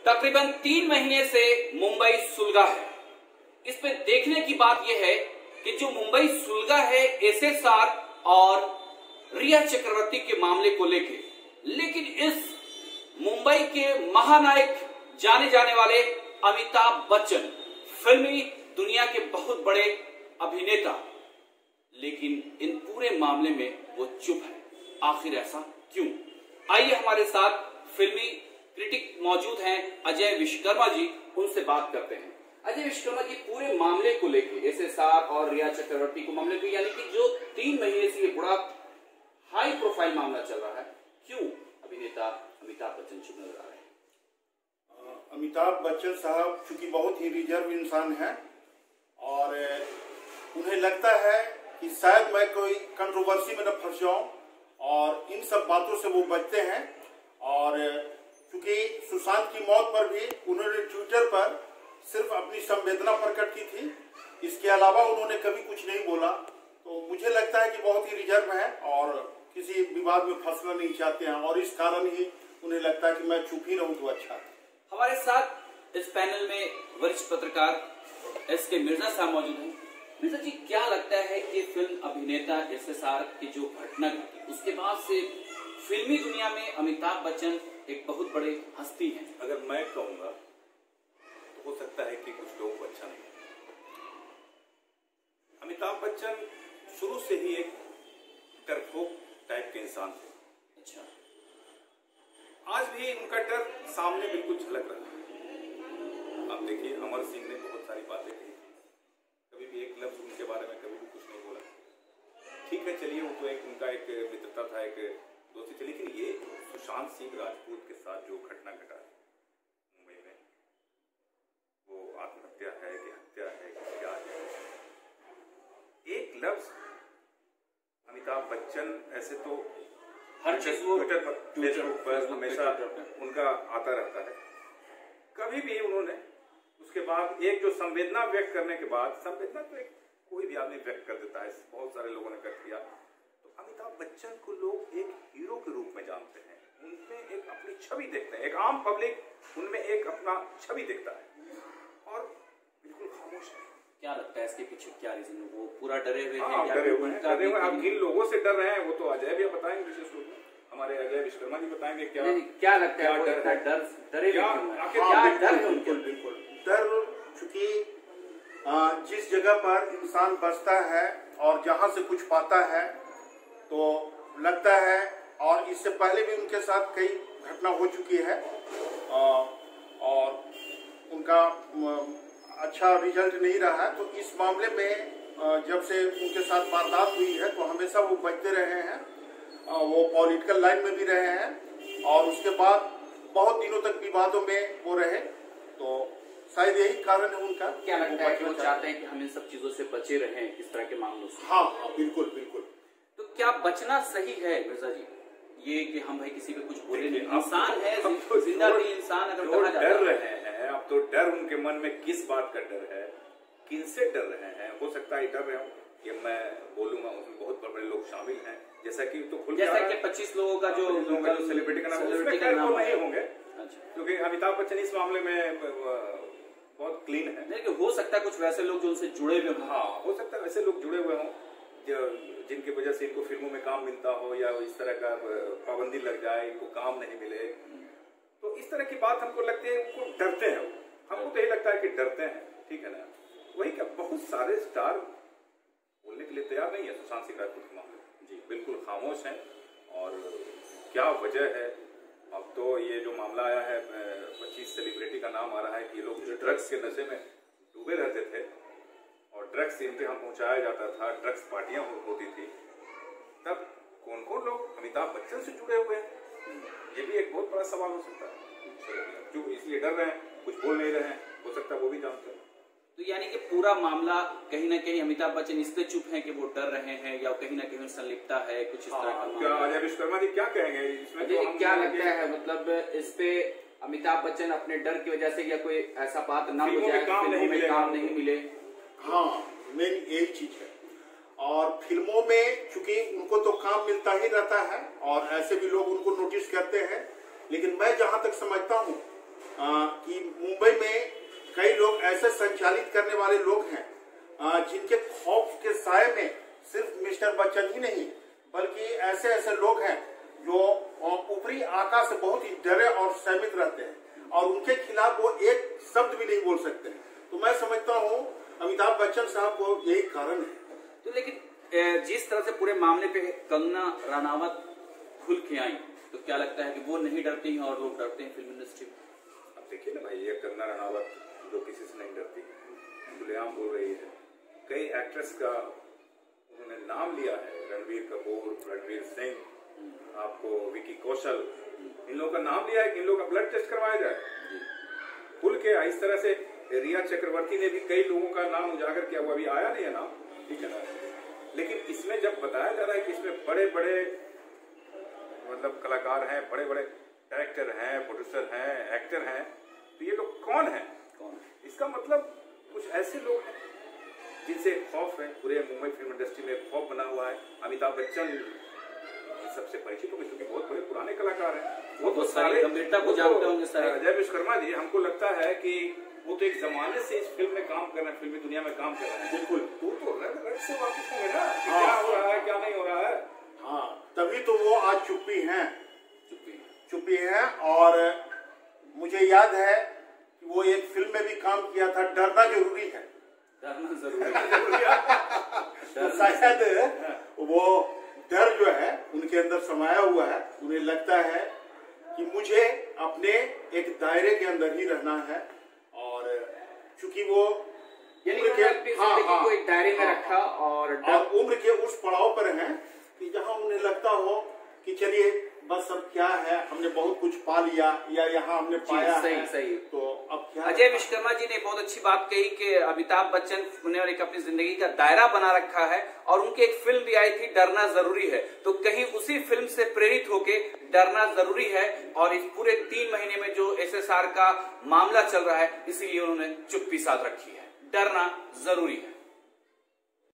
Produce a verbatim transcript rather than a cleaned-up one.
तकरीबन तीन महीने से मुंबई सुलगा है। इसमें देखने की बात यह है कि जो मुंबई सुलगा है एसएसआर और रिया चक्रवर्ती के मामले को लेकर, लेकिन इस मुंबई के महानायक जाने जाने वाले अमिताभ बच्चन फिल्मी दुनिया के बहुत बड़े अभिनेता, लेकिन इन पूरे मामले में वो चुप है। आखिर ऐसा क्यों? आइए हमारे साथ फिल्मी क्रिटिक मौजूद हैं अजय विश्वकर्मा जी, उनसे बात करते हैं। अजय विश्वकर्मा जी, पूरे मामले को लेके एसएसआर और रिया चक्रवर्ती को मामले को, यानी कि जो तीन महीने से ये बड़ा हाई प्रोफाइल मामला चल रहा है, क्यों अभिनेता अमिताभ बच्चन चुप नजर आ रहे हैं? अमिताभ बच्चन साहब चूंकि बहुत ही रिजर्व इंसान है और उन्हें लगता है कि शायद मैं कोई कंट्रोवर्सी में न फंस जाऊं, और इन सब बातों से वो बचते हैं। और चूंकि सुशांत की मौत पर भी उन्होंने ट्विटर पर सिर्फ अपनी संवेदना प्रकट की थी, इसके अलावा उन्होंने कभी कुछ नहीं बोला। तो मुझे लगता है कि बहुत ही रिजर्व है और किसी विवाद में फंसना नहीं चाहते हैं, और इस कारण ही उन्हें लगता है कि मैं चुप ही रहूं तो अच्छा है। हमारे साथ इस पैनल में वरिष्ठ पत्रकार एस के मिर्जा साहब मौजूद हैं। मिर्जा जी, क्या लगता है कि फिल्म अभिनेता एसएसआर की जो घटना घटी उसके बाद से फिल्मी दुनिया में अमिताभ बच्चन एक बहुत बड़े हस्ती हैं? अगर मैं कहूंगा तो हो सकता है कि कुछ लोगों को अच्छा नहीं। अमिताभ बच्चन शुरू से ही एक डरपोक टाइप के इंसान थे। अच्छा, आज भी उनका डर सामने बिल्कुल झलक रहा है। आप देखिए, अमर सिंह ने बहुत सारी बातें कही, कभी भी एक लफ्ज उनके बारे में कभी भी कुछ नहीं बोला। ठीक है, चलिए, वो तो एक उनका एक मित्रता था, एक दोस्ती थी, लेकिन ये सुशांत सिंह राजपूत के साथ जो घटना घटा मुंबई में, वो आत्महत्या है कि हत्या है कि क्या है, एक लफ्ज अमिताभ बच्चन ऐसे तो हर चीज ट्विटर पर, फेसबुक पर हमेशा उनका आता रहता है। कभी भी उन्होंने उसके बाद एक जो संवेदना व्यक्त करने के बाद, संवेदना तो एक कोई भी आदमी व्यक्त कर देता है, बहुत सारे लोगों ने व्यक्त किया, तो अमिताभ बच्चन को लोग एक हीरो के रूप में जानते हैं, उनमें एक अपनी छवि देखते हैं। एक आम पब्लिक उनमें एक अपना छवि देखता है और बिल्कुल खामोश है। क्या लगता है इसके पीछे क्या रीजन है? वो पूरा डरे हुए हाँ, हैं? डरे हुए हैं, डरे हुए हैं। आप किन लोगों से डर रहे हैं वो तो अजय भी बताएंगे, विशेष रूप में हमारे अजय विश्वकर्मा जी बताएंगे। क्या क्या लगता है वो इतना डर डरे क्या डर है उनको? बिल्कुल डर, चूंकि जिस जगह पर इंसान बसता है और जहां से कुछ पाता है तो लगता है, और इससे पहले भी उनके साथ कई घटना हो चुकी है और उनका अच्छा रिजल्ट नहीं रहा है। तो इस मामले में जब से उनके साथ वारदात हुई है तो हमेशा वो बचते रहे हैं, वो पॉलिटिकल लाइन में भी रहे हैं और उसके बाद बहुत दिनों तक विवादों में वो रहे। तो शायद यही कारण है उनका। क्या लगता है कि वो चाहते हैं कि हम इन सब चीजों से बचे रहें, इस तरह के मामलों से? हाँ हाँ, बिल्कुल बिल्कुल। तो क्या बचना सही है मिर्जा जी, ये कि हम भाई किसी पे कुछ बोले नहीं? इंसान है, जिंदा भी इंसान, अगर कहा जाता है। डर रहे हैं अब तो, डर उनके मन में किस बात का डर है, किनसे डर रहे हैं? हो सकता है डर रहे हो कि मैं बोलूंगा उसमें बहुत बड़े बड़े लोग शामिल हैं, जैसा कि तो खुल जैसा कि पच्चीस लोगों का जो जो सेलिब्रिटी का नाम, उसमें खैर वो नहीं होंगे क्योंकि अमिताभ बच्चन इस मामले में बहुत क्लीन है। लेकिन हो सकता है कुछ वैसे लोग जो उनसे जुड़े हुए हों। हाँ, हो सकता है वैसे लोग जुड़े हुए हों जिनकी वजह से इनको फिल्मों में काम मिलता हो, या इस तरह का पाबंदी लग जाए, इनको काम नहीं मिले, तो इस तरह की बात हमको लगती है। उनको डरते हैं, हमको तो यही लगता है कि डरते हैं, ठीक है ना? वही क्या, बहुत सारे स्टार बोलने के लिए तैयार नहीं है सुशांत सिंह राजपूत के मामले में। जी, बिल्कुल खामोश हैं। और क्या वजह है? अब तो ये जो मामला आया है, पच्चीस सेलिब्रिटी का नाम आ रहा है कि ये लोग ड्रग्स के नशे में डूबे रहते थे और ड्रग्स इनके यहाँ पहुंचाया जाता था, ड्रग्स पार्टियां होती थी। तब कौन कौन लोग अमिताभ बच्चन से जुड़े हुए हैं, ये भी एक बहुत बड़ा सवाल हो सकता है। जो इसलिए डर रहे हैं, कुछ बोल नहीं रहे हैं, हो सकता है वो भी जानते हैं। तो यानी कि पूरा मामला कहीं ना कहीं अमिताभ बच्चन इसलिए चुप हैं कि वो डर रहे हैं, या कहीं ना कहीं संलिप्तता है कुछ इस तरह का? क्या अजय विश्वकर्मा जी क्या कहेंगे इसमें? तो क्या लगता है, मतलब इस पे अमिताभ बच्चन अपने डर की वजह से या कोई ऐसा बात ना हो जाए, काम नहीं मिले, काम नहीं मिले? हाँ, मेन यही चीज है। और फिल्मों में चूंकि उनको तो काम मिलता ही रहता है और ऐसे भी लोग उनको नोटिस करते हैं, लेकिन मैं जहां तक समझता हूं आ, कि मुंबई में कई लोग ऐसे संचालित करने वाले लोग हैं आ, जिनके खौफ के साए में सिर्फ मिस्टर बच्चन ही नहीं बल्कि ऐसे ऐसे लोग हैं जो ऊपरी आकाश से बहुत ही डरे और सहमित रहते हैं और उनके खिलाफ वो एक शब्द भी नहीं बोल सकते। तो मैं समझता हूँ अमिताभ बच्चन साहब को यही कारण है। तो लेकिन जिस तरह से पूरे मामले पे कंगना रनावत खुल के आई तो क्या लगता है कि वो नहीं डरती हैं और लोग डरते हैं फिल्म इंडस्ट्री में? अब देखिए ना भाई, ये कंगना रनावत जो किसी से नहीं डरती, खुलेआम बोल रही है। कई एक्ट्रेस का उन्होंने नाम लिया है, रणबीर कपूर, रणवीर सिंह, आपको विकी कौशल, इन लोगों का नाम लिया है कि इन लोगों का ब्लड टेस्ट करवाया जाए खुल के। इस तरह से रिया चक्रवर्ती ने भी कई लोगों का नाम उजागर किया, वो अभी आया नहीं है नाम, ठीक है ना। लेकिन इसमें जब बताया जा रहा है कि इसमें बड़े बड़े मतलब कलाकार हैं, बड़े बड़े डायरेक्टर हैं, प्रोड्यूसर हैं, एक्टर हैं, तो ये लोग कौन हैं? कौन है? इसका मतलब कुछ ऐसे लोग हैं जिनसे खौफ है। पूरे मुंबई फिल्म इंडस्ट्री में खौफ बना हुआ है। अमिताभ बच्चन सबसे परिचित होंगे क्योंकि बहुत बड़े पुराने कलाकार हैं, वो तो सारे गंभीरता को जानते होंगे। अजय विश्वकर्मा जी, हमको लगता है कि वो तो एक जमाने से इस फिल्म में काम कर रहे हैं, फिल्मी दुनिया में काम कर रहे हैं। बिल्कुल, वो तो रग रग से वाकिफ होंगे ना कि क्या हो रहा है, क्या नहीं हो रहा है। हाँ, तभी तो वो आज चुप्पी हैं, चुप्पी चुप्पी हैं। और मुझे याद है कि वो एक फिल्म में भी काम किया था, डरना जरूरी है। डरना जरूरी है। तो शायद वो डर जो है उनके अंदर समाया हुआ है। उन्हें लगता है कि मुझे अपने एक दायरे के अंदर ही रहना है और चूंकि वो उम्र के हाँ, हाँ, को एक दायरे में रखा और, और उम्र के उस पड़ाव पर हैं कि जहां उन्हें लगता हो कि चलिए बस अब क्या है, हमने बहुत कुछ पा लिया या यहाँ हमने पाया सही, है, सही। तो अब क्या। अजय विश्वकर्मा जी ने बहुत अच्छी बात कही कि अमिताभ बच्चन ने एक अपनी जिंदगी का दायरा बना रखा है और उनकी एक फिल्म भी आई थी डरना जरूरी है, तो कहीं उसी फिल्म से प्रेरित होके डरना जरूरी है। और इस पूरे तीन महीने में जो एस एस आर का मामला चल रहा है इसीलिए उन्होंने चुप्पी साध रखी है, डरना जरूरी है।